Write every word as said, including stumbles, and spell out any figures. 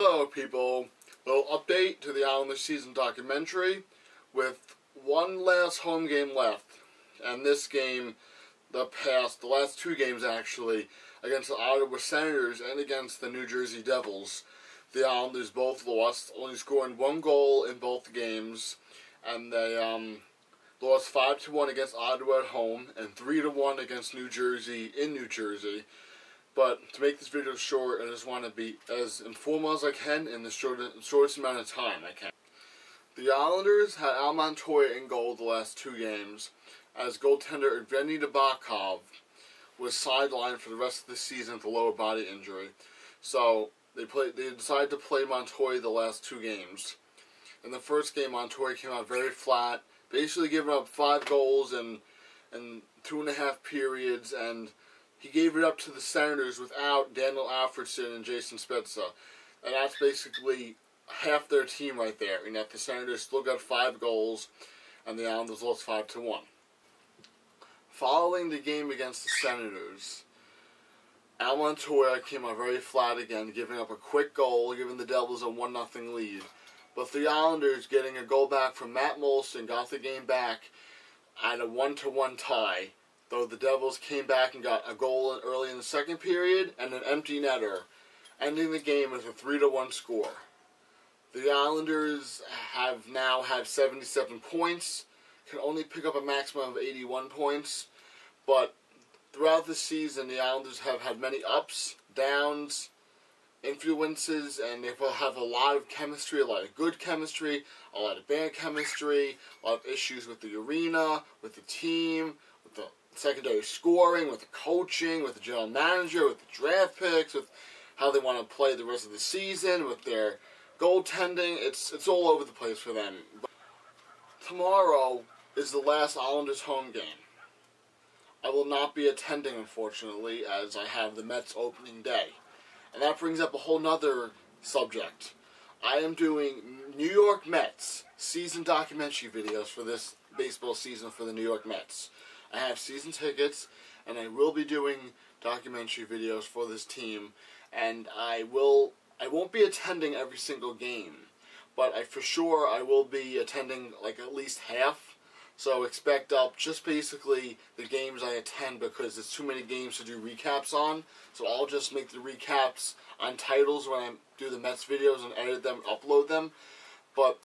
Hello people, a little update to the Islanders season documentary with one last home game left, and this game, the past, the last two games actually, against the Ottawa Senators and against the New Jersey Devils. The Islanders both lost, only scoring one goal in both games, and they um, lost five to one against Ottawa at home and three to one against New Jersey in New Jersey. But to make this video short, I just want to be as informal as I can in the shortest, shortest amount of time I can. The Islanders had Al Montoya in goal the last two games, as goaltender Evgeny Nabokov was sidelined for the rest of the season with a lower body injury. So they played. They decided to play Montoya the last two games. In the first game, Montoya came out very flat, basically giving up five goals in in two and a half periods, and he gave it up to the Senators without Daniel Alfredsson and Jason Spezza. And that's basically half their team right there. And yet the Senators still got five goals, and the Islanders lost five to one. Following the game against the Senators, Al Montoya came out very flat again, giving up a quick goal, giving the Devils a one nothing lead. But the Islanders, getting a goal back from Matt Moulson, got the game back at a one to one tie. Though the Devils came back and got a goal early in the second period and an empty netter, ending the game with a three to one score. The Islanders have now had seventy-seven points, can only pick up a maximum of eighty-one points, but throughout the season the Islanders have had many ups, downs, influences, and they will have a lot of chemistry, a lot of good chemistry, a lot of bad chemistry, a lot of issues with the arena, with the team, with the secondary scoring, with the coaching, with the general manager, with the draft picks, with how they want to play the rest of the season, with their goaltending. It's it's all over the place for them. But tomorrow is the last Islanders home game. I will not be attending, unfortunately, as I have the Mets opening day. And that brings up a whole nother subject. I am doing New York Mets season documentary videos for this baseball season for the New York Mets. I have season tickets, and I will be doing documentary videos for this team, and I will, I won't be attending every single game, but I for sure I will be attending like at least half, so expect up just basically the games I attend, because there's too many games to do recaps on, so I'll just make the recaps on titles when I do the Mets videos and edit them and upload them. But